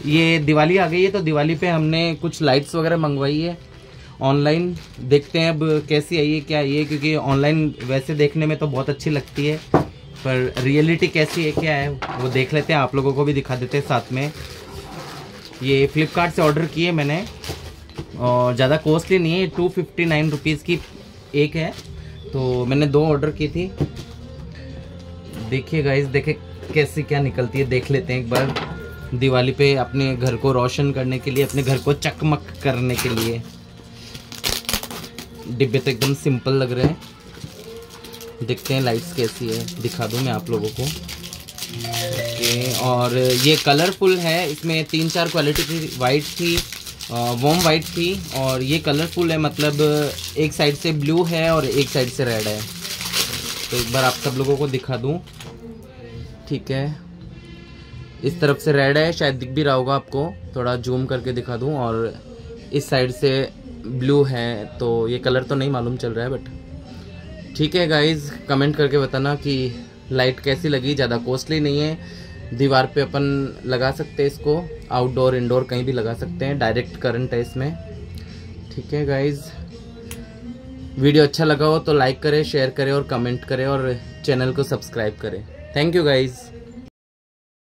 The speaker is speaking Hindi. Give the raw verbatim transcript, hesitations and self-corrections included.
ये दिवाली आ गई है तो दिवाली पे हमने कुछ लाइट्स वगैरह मंगवाई है ऑनलाइन। देखते हैं अब कैसी आई है क्या आई है, क्योंकि ऑनलाइन वैसे देखने में तो बहुत अच्छी लगती है, पर रियलिटी कैसी है क्या है वो देख लेते हैं, आप लोगों को भी दिखा देते हैं साथ में। ये फ्लिपकार्ट से ऑर्डर किए मैंने और ज़्यादा कॉस्टली नहीं है, टू फिफ्टी नाइन रुपीज़ की एक है, तो मैंने दो ऑर्डर की थी। देखिए गाइस, देखे कैसी क्या निकलती है, देख लेते हैं एक बार। दिवाली पे अपने घर को रोशन करने के लिए, अपने घर को चकमक करने के लिए। डिब्बे तो एकदम सिंपल लग रहे हैं, देखते हैं लाइट्स कैसी है, दिखा दूं मैं आप लोगों को। ओके, और ये कलरफुल है, इसमें तीन चार क्वालिटी थी, वाइट थी, वॉर्म वाइट थी, और ये कलरफुल है, मतलब एक साइड से ब्लू है और एक साइड से रेड है। तो एक बार आप सब लोगों को दिखा दूं, ठीक है। इस तरफ से रेड है, शायद दिख भी रहा होगा आपको, थोड़ा जूम करके दिखा दूं, और इस साइड से ब्लू है, तो ये कलर तो नहीं मालूम चल रहा है, बट ठीक है गाइज। कमेंट करके बताना कि लाइट कैसी लगी। ज़्यादा कॉस्टली नहीं है, दीवार पे अपन लगा सकते हैं इसको, आउटडोर इंडोर कहीं भी लगा सकते हैं, डायरेक्ट करंट है इसमें। ठीक है गाइज, वीडियो अच्छा लगा हो तो लाइक करें, शेयर करें और कमेंट करें, और चैनल को सब्सक्राइब करें। Thank you guys.